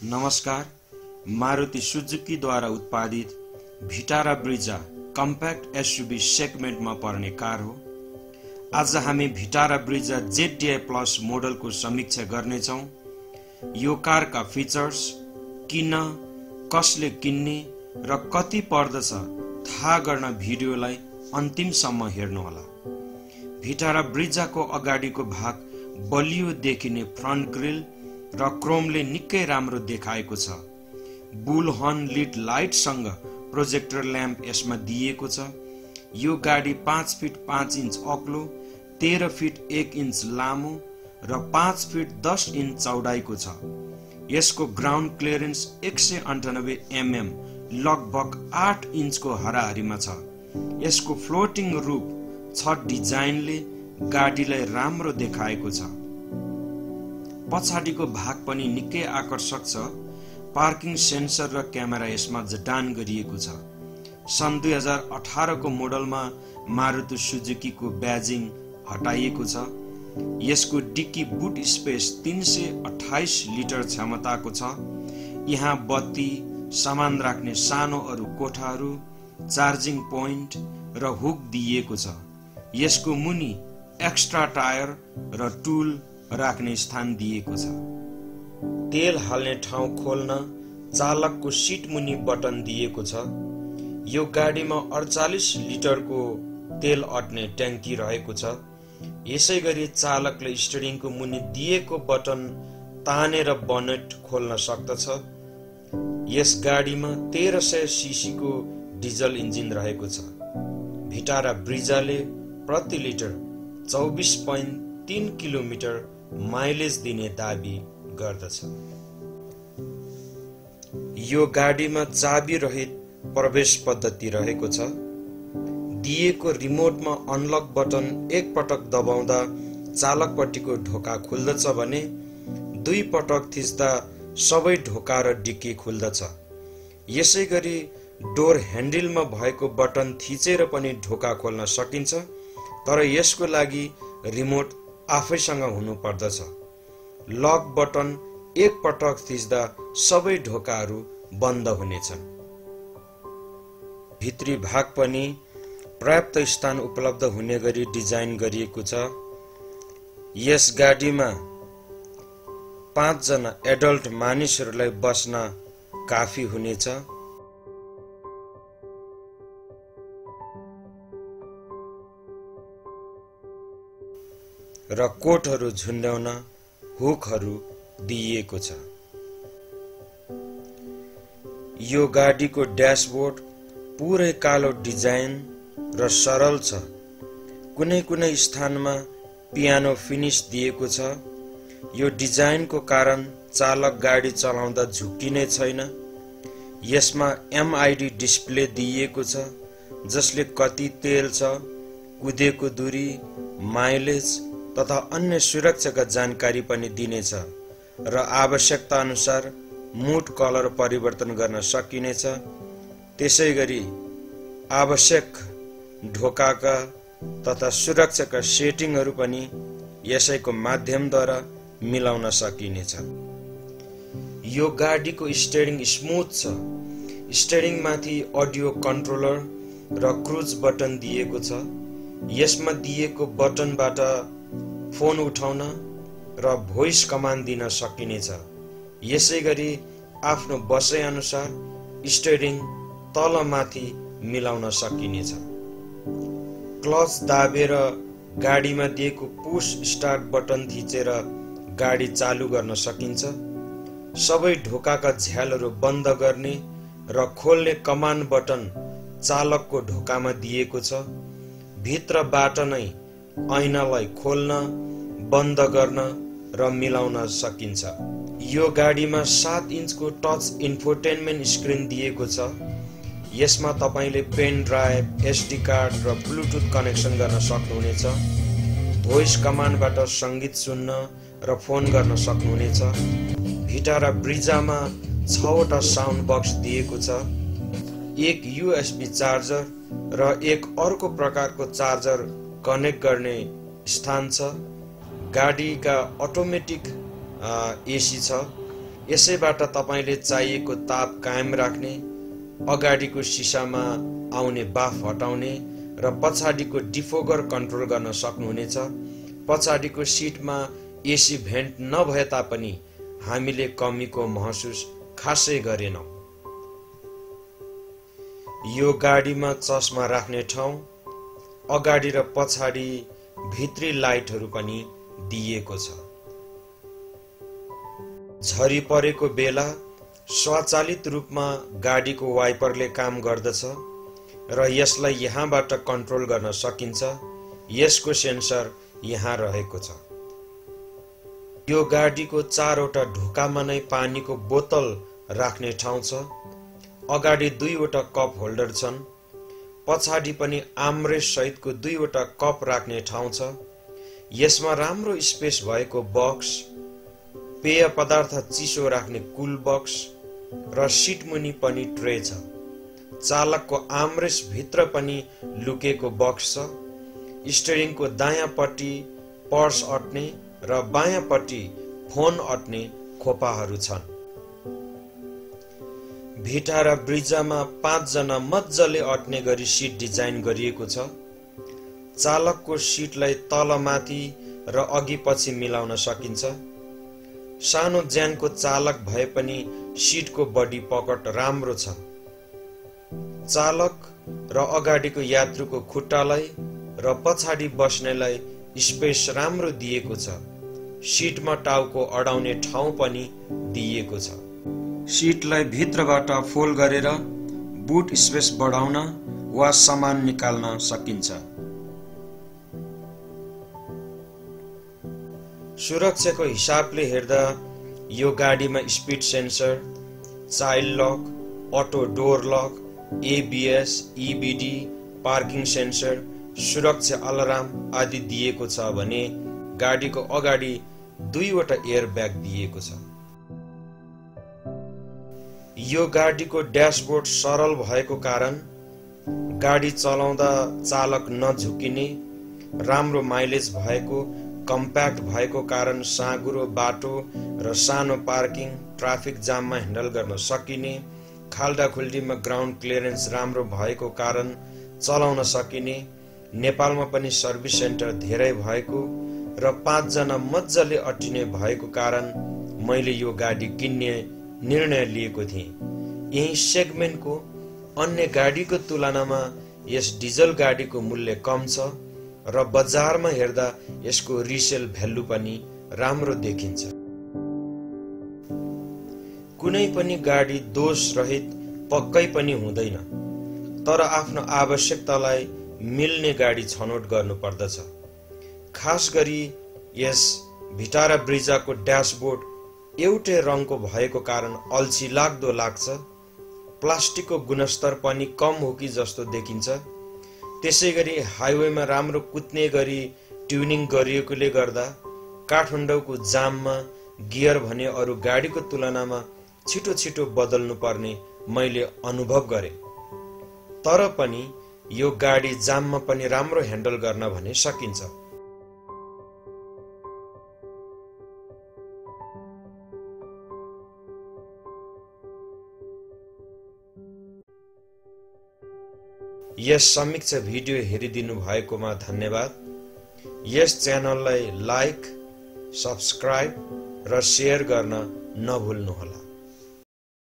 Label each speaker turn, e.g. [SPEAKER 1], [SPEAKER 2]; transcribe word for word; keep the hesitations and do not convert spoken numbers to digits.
[SPEAKER 1] नमस्कार। मारुति सुजुकी द्वारा उत्पादित Vitara Brezza compact SUV segment में पर्ने कार हो। आज हामी Vitara Brezza ZDI plus model को समीक्षा गर्नेछौं। यो कार का फीचर्स, किन, कसले किन्ने र कति पर्दछ थाहा गर्न भिडियोलाई अन्तिमसम्म हेर्नुहोला। भिटारा ब्रिजा को अगाडिको भाग बलियो देखिने फ्रन्ट ग्रिल र क्रोमले निकै राम्रो देखाएको छ। बुल हर्न लिड लाइट सँग प्रोजेक्टर ल्याम्प यसमा दिएको छ। यो गाडी पाँच फिट पाँच इंच अग्लो, तेह्र फिट एक इंच लामो र पाँच फिट दस इंच चौडाइको छ। यसको ग्राउन्ड क्लियरेन्स एक सय अन्ठानब्बे एमएम लगभग आठ इंचको हराहरीमा छ। यसको फ्लोटिङ रूप छ डिजाइनले गाडीलाई राम्रो देखाएको छ। पछाडिको भाग पनि निकै आकर्षक छ। पार्किङ सेन्सर र क्यामेरा यसमा जडान गरिएको छ। सन् दुई हजार अठारह को मोडलमा मारुति सुजुकी को ब्याजिङ हटाइएको छ। यसको डिक्की बुट स्पेस तीन सय अट्ठाइस लिटर क्षमताको छ। यहाँ बत्ती, सामान राख्ने सानो अरु कोठाहरू, चार्जिङ पोइन्ट र हुक दिइएको छ। यसको मुनि एक्स्ट्रा टायर र टुल राख्ने स्थान दिएको छ। तेल हाल्ने ठाउँ खोल्न चालकको सिट मुनि बटन दिएको छ। यो गाडीमा अडचालीस लिटरको तेल अट्ने ट्याङ्की रहेको छ। यसैगरी चालकले स्टियरिङको मुनि दिएको बटन तानेर बनेट खोल्न सक्दछ। यस गाडीमा तेह्र सय सीसी को डिजल इन्जिन रहेको छ। भिटारा ब्रिजाले प्रति लिटर चौबीस पोइन्ट तीन किलोमिटर माइलेज दिने दाबी गर्दछ। यो गाडीमा चाबी रहित प्रवेश पद्धति रहेको छ। दिएको रिमोटमा अनलक बटन एक पटक दबाउँदा चालकपट्टिको ढोका खुल्दछ भने दुई पटक थिच्दा सबै ढोका र डिक्की खुल्दछ। यसैगरी डोर ह्यान्डलमा भएको बटन थिचेर पनि ढोका खोल्न सकिन्छ, तर यसको लागि रिमोट आफैसँग हुनु पर्दछ। लक बटन एक पटक थिच्दा सबै ढोकाहरू बन्द हुनेछन्। भित्री भाग पनि पर्याप्त स्थान उपलब्ध हुने गरी डिजाइन गरिएको छ। यस गाडीमा पाँच जना एडल्ट मानिसहरूलाई बस्न काफी हुनेछ। र कोटहरू झुन्ड्याउन हुकहरू दिइएको छ। यो गाडीको ड्याशबोर्ड पुरै कालो डिजाइन र सरल छ। कुनै कुनै स्थानमा पियानो फिनिश दिएको छ। यो डिजाइनको कारण चालक गाडी चलाउँदा झुक्किने छैन। यसमा एमआईडी डिस्प्ले दिइएको छ, जसले कति तेल छ, कुदेको दूरी, माइलेज तथा अन्य सुरक्षाका जानकारी पनि दिनेछ र आवश्यकता अनुसार मुड कलर परिवर्तन गर्न सकिनेछ। त्यसैगरी आवश्यक ढोकाका तथा सुरक्षाका सेटिङहरू पनि यसैको माध्यमद्वारा मिलाउन सकिनेछ। यो गाडीको स्टियरिङ स्मुथ छ। स्टियरिङ माथि अडियो कन्ट्रोलर र क्रुज बटन दिएको छ। यसमा दिएको बटनबाट फोन उठाउन र भोइस कमान्ड दिन सकिनेछ। यसैगरी आफ्नो बसाइ अनुसार स्टियरिङ तल माथि मिलाउन सकिनेछ। क्लच दाबेर गाडीमा दिएको पुश स्टार्ट बटन थिचेर गाडी चालु गर्न सकिन्छ। सबै ढोकाका झ्यालहरू बन्द गर्ने र खोल्ने कमान्ड बटन चालकको ढोकामा दिएको छ। भित्रबाट नै ऐनालाई खोल्न, बन्द गर्न र मिलाउन सकिन्छ। यो गाडीमा सात इंचको टच इन्फोटेनमेन्ट स्क्रिन दिएको छ। यसमा तपाईले पेन ड्राइभ, एसडी कार्ड र ब्लुटुथ कनेक्सन गर्न सक्नुहुनेछ। भोइस कमान्डबाट संगीत सुन्न र फोन गर्न सक्नुहुनेछ। भिटारा ब्रिजामा छवटा साउन्ड बक्स दिएको छ। एक यूएसबी चार्जर र एक अर्को प्रकारको चार्जर कनेक्ट गर्ने स्थान छ। गाडीका अटोमेटिक एसी छ। यसैबाट तपाईले चाहिएको ताप कायम राख्ने, अगाडिको सिसामा आउने बाफ हटाउने र पछाडिको डिफोगर कन्ट्रोल गर्न सक्नुहुनेछ। पछाडिको सिटमा एसी भेन्ट नभए तापनि हामीले कमीको महसुस खासै गरेनौं। यो गाडीमा चस्मा राख्ने ठाउँ, अगाडि र पछाडि भित्री लाइटहरू पनि दिइएको छ। झरी परेको बेला स्वचालित रूपमा गाडीको वाइपरले काम गर्दछ र यसलाई यहाँबाट कन्ट्रोल गर्न सकिन्छ। यसको सेन्सर यहाँ रहेको छ। यो गाडीको चारवटा ढोकामा नै पानीको बोतल राख्ने ठाउँ छ। अगाडि दुईवटा कप होल्डर छन्। पछाडि पनि आर्मरेस्ट सहितको दुईवटा कप राख्ने ठाउँ छ। यसमा राम्रो स्पेस भएको बक्स, पेय पदार्थ चिसो राख्ने कुल बक्स र सिट मुनि पनि ट्रे छ। चालकको आर्मरेस्ट भित्र पनि लुकेको बक्स छ। स्टियरिङको दायाँपट्टि पर्स अट्ने र बायाँपट्टि फोन अट्ने खोपाहरू छन्। भिटा र ब्रिजामा पाँचजना मज्जाले अट्ने गरी सिट डिजाइन गरिएको छ। चालकको सिटलाई तलमाथि र अघि पछि मिलाउन सकिन्छ। सानो ज्यानको चालक भए पनि सिटको बडी पकड राम्रो छ। चालक र अगाडिको यात्रुको खुट्टालाई र पछाडि बस्नेलाई स्पेस राम्रो दिएको छ। सिटमा टाउको अडाउने ठाउँ पनि दिइएको छ। सिटलाई भित्रबाट फोल्ड गरेर बुट स्पेस बढाउन वा सामान निकाल्न सकिन्छ। सुरक्षाको हिसाबले हेर्दा यो गाडीमा speed sensor, child lock, auto door lock, ABS, EBD, parking sensor, सुरक्षा अलार्म आदि दिएको छ भने गाडीको अगाडि दुईवटा एयर ब्याग दिएको छ। यो गाडीको ड्यासबोर्ड सरल भएको कारण गाडी चलाउँदा चालक नझुकिने, राम्रो माइलेज भएको, कम्प्याक्ट भएको कारण साँघुरो बाटो र सानो पार्किङ, ट्राफिक जाममा ह्यान्डल गर्न सकिने, खाल्डाखुल्डीमा ग्राउन्ड क्लियरेन्स राम्रो भएको कारण चलाउन सकिने, नेपालमा पनि सर्भिस सेन्टर धेरै भएको र पाँचजना मज्जाले अटिने भएको कारण मैले यो गाडी किन्ने निर्णय लिएको थिएँ। यही सेगमेन्टको अन्य गाडीको तुलनामा यस डिजल गाडीको मूल्य कम छ र बजारमा हेर्दा यसको रिसेल भ्यालु पनि राम्रो देखिन्छ। कुनै पनि गाडी दोष रहित पक्कै पनि हुँदैन, तर आफ्नो आवश्यकतालाई मिल्ने गाडी छनौट गर्नु पर्दछ। खास गरी यस भिटारा ब्रिजाको ड्यासबोर्ड एउटै रङको भएको कारण अल्छी लाग्दो लाग्छ। प्लास्टिकको गुणस्तर पनि कम हो कि जस्तो देखिन्छ। त्यसैगरी हाइवेमा राम्रो कुद्ने गरी ट्युनिङ गरिएकोले गर्दा काठमाडौँको जाममा गियर भने अरू गाडीको तुलनामा छिटो छिटो बदल्नु पर्ने मैले अनुभव गरेँ। तर पनि यो गाडी जाममा पनि राम्रो ह्यान्डल गर्न भने सकिन्छ। यस समीक्षा भिडियो हेरिदिनु भएकोमा धन्यवाद। यस च्यानललाई लाइक, सब्स्क्राइब र सेयर गर्न नभुल्नुहोला।